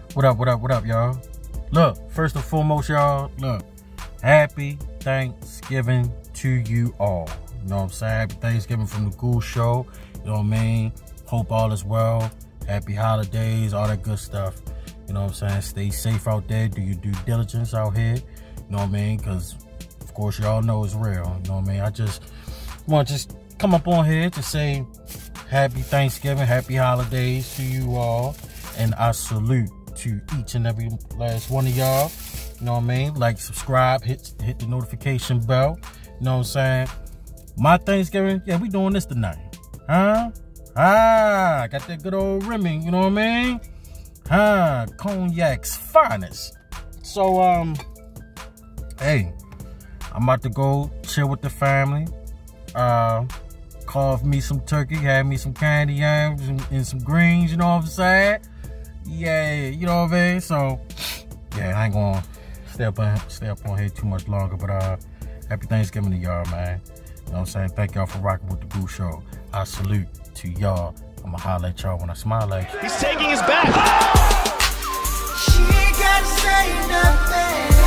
What up, y'all? Look, first and foremost, y'all, look, happy Thanksgiving to you all. You know what I'm saying? Happy Thanksgiving from the Goose Show. You know what I mean? Hope all is well. Happy holidays, all that good stuff. You know what I'm saying? Stay safe out there. Do your due diligence out here. You know what I mean? Because, of course, y'all know it's real. You know what I mean? I just want to just come up on here to say happy Thanksgiving, happy holidays to you all. And I salute to each and every last one of y'all. You know what I mean? Like, subscribe, hit the notification bell. You know what I'm saying? My Thanksgiving, yeah, we doing this tonight. Huh? Ah, got that good old Remy, you know what I mean? Huh, Cognac's finest. So, hey, I'm about to go chill with the family. Carve me some turkey, have me some candy yams and some greens, you know what I'm saying? Yeah, you know what I mean? So, yeah, I ain't gonna stay up on here too much longer, but happy Thanksgiving to y'all, man. You know what I'm saying? Thank y'all for rocking with the Goose Show. I salute to y'all. I'ma holler at y'all when I smile at you. He's taking his back. She ain't gotta say nothing.